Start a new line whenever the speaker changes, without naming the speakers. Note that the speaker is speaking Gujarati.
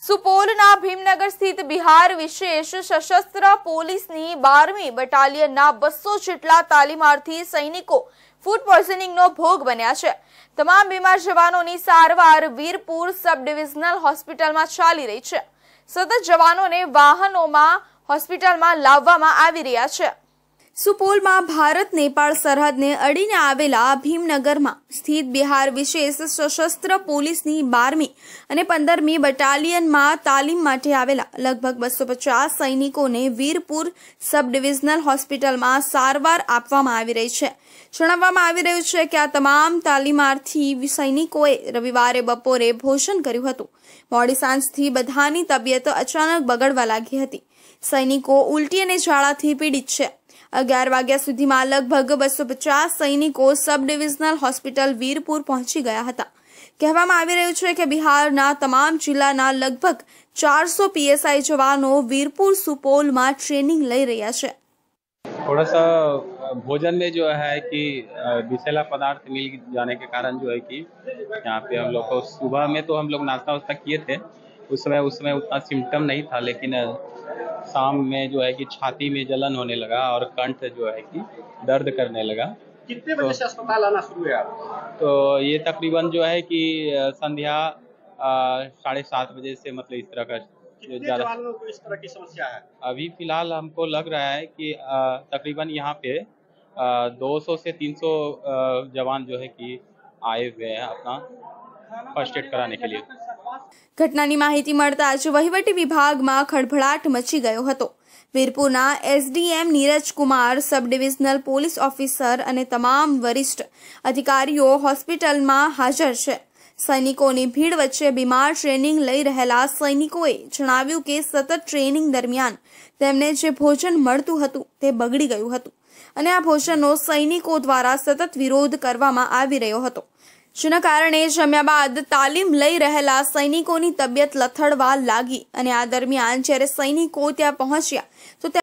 સુપોલના ભીમનગર સ્થિત બિહાર વિશેષ સશસ્ત્ર પોલીસની 12મી બટાલિયનના 200 જેટલા તાલીમાર્થી સૈનિકો ફૂડ પોઈઝનિંગનો ભોગ બન્યા છે। તમામ બીમાર જવાનોની સારવાર વીરપુર સબ ડિવિઝનલ હોસ્પિટલમાં ચાલી રહી છે। સતત જવાનોને વાહનોમાં હોસ્પિટલમાં લાવવામાં આવી રહ્યા છે। સુપોલમાં ભારત નેપાળ સરહદને અડીને આવેલા ભીમનગરમાં સ્થિત બિહાર વિશેષ સશસ્ત્ર પોલીસની 12મી અને 15મી બટાલિયનમાં તાલીમ માટે આવેલા લગભગ 250 સૈનિકોને વીરપુર સબ ડિવિઝનલ હોસ્પિટલમાં સારવાર આપવામાં આવી રહી છે। જણાવવામાં આવી રહ્યું છે કે આ તમામ તાલીમાર્થી સૈનિકોએ રવિવારે બપોરે ભોજન કર્યું હતું। મોડી સાંજથી બધાની તબિયત અચાનક બગડવા લાગી હતી। સૈનિકો ઉલટી અને ઝાડાથી પીડિત છે। 11 વાગ્યા સુધીમાં લગભગ 250 સૈનિકો સબ ડિવિઝનલ હોસ્પિટલ વીરપુર પહોંચી ગયા હતા। કહેવામાં આવી રહ્યું છે કે બિહારના તમામ જિલ્લાના લગભગ 400 પીએસઆઈ જવાનો વીરपुर सुपौल में ट्रेनिंग ले रहा है।
थोड़ा सा भोजन में जो है कि विषैला पदार्थ मिल जाने के कारण जो है कि यहाँ पे हम लोग को सुबह में तो हम लोग नाश्ता वास्ता किए थे, उस समय उतना सिम्टम नहीं था, लेकिन शाम में जो है कि छाती में जलन होने लगा और कंठ जो है कि दर्द करने लगा।
कितने बजे से अस्पताल आना शुरू हुआ?
तो ये तकरीबन जो है कि संध्या 7:30 बजे से मतलब इस तरह का
कितने जवानों को इस तरह की समस्या है?
अभी फिलहाल हमको लग रहा है कि तकरीबन यहाँ पे 200 से 300 जवान जो है कि आए हुए हैं अपना फर्स्ट एड कराने के लिए।
ઘટનાની માહિતી મળતા જ વહીવટી વિભાગમાં ખળભળાટ મચી ગયો હતો। વીરપુરના SDM Neeraj Kumar, sub divisional police officer અને તમામ વરિષ્ઠ અધિકારીઓ હોસ્પિટલમાં હાજર છે। સૈનિકોની ભીડ વચ્ચે બીમાર ટ્રેનિંગ લઈ રહેલા સૈનિકોએ જણાવ્યું કે સતત ટ્રેનિંગ દરમિયાન તેમને જે ભોજન મળતું હતું તે બગડી ગયું હતું અને આ ભોજનનો સૈનિકો દ્વારા સતત વિરોધ કરવામાં આવી રહ્યો હતો, જેના કારણે જમ્યા બાદ તાલીમ લઈ રહેલા સૈનિકોની તબિયત લથડવા લાગી અને આ દરમિયાન જ્યારે સૈનિકો ત્યાં પહોંચ્યા તો